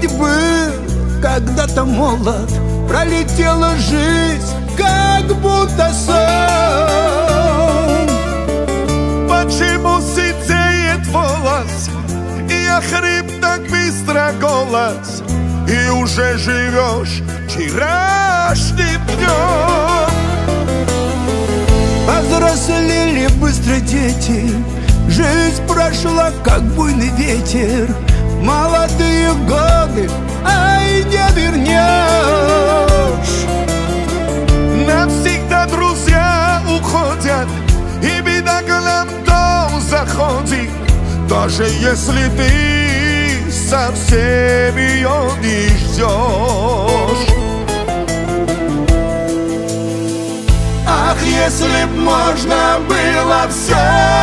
ведь был когда-то молод, пролетела жизнь, как будто сон. Почему сидеет волос, и охрип так быстро голос, и уже живешь вчерашним днем? Повзрослели быстро дети, жизнь прошла, как буйный ветер. Молодые годы, ай, не вернешь. Навсегда друзья уходят, и беда к нам в дом заходит, даже если ты совсем ее не ждешь. Ах, если б можно было все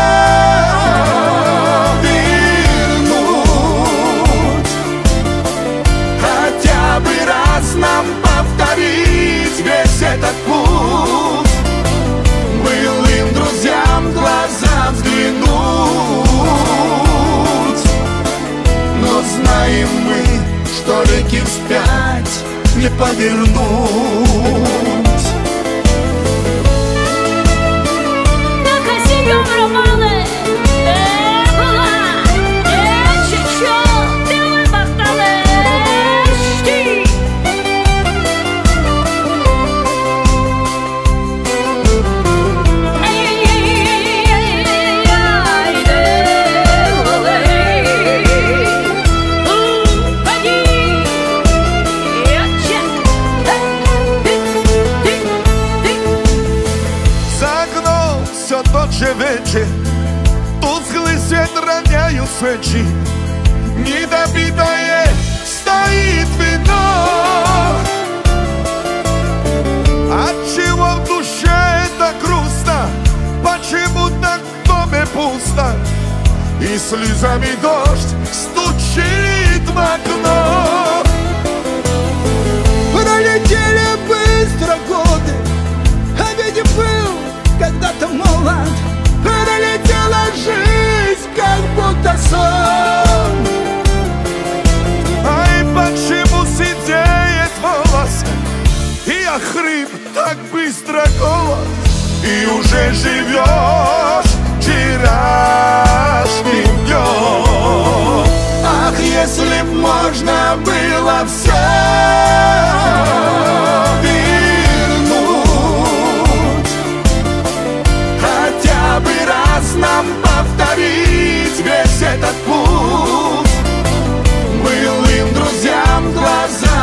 вернуть, хотя бы раз нам повторить весь этот путь, былым друзьям в глаза взглянуть. Но знаем мы, что реки вспять не повернуть. Вечер, тусклый свет роняют свечи, недопитое стоит вино. Отчего в душе так грустно, почему так в доме пусто, и слезами дождь стучит в окно. Пролетели быстро годы, а ведь был когда-то молод, пролетела жизнь, как будто сон. Ай, почему сидеет волос, и охрип так быстро голос, и уже живешь вчерашним днем? Ах, если б можно было все вернуть, хотя бы раз нам повторить весь этот путь, былым друзьям в глаза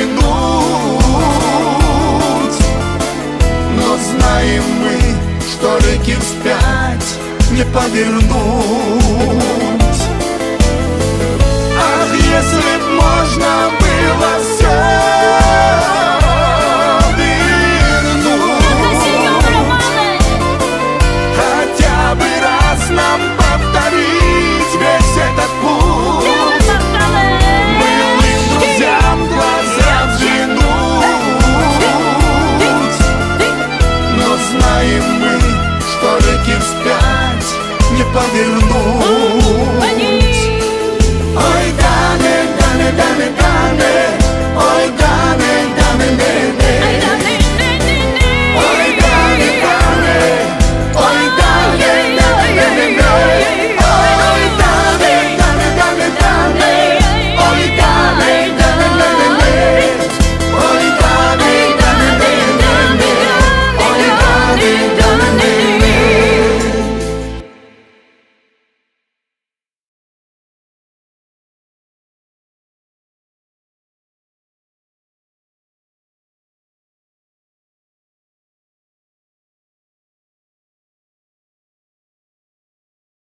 взглянуть. Но знаем мы, что реки вспять не повернуть.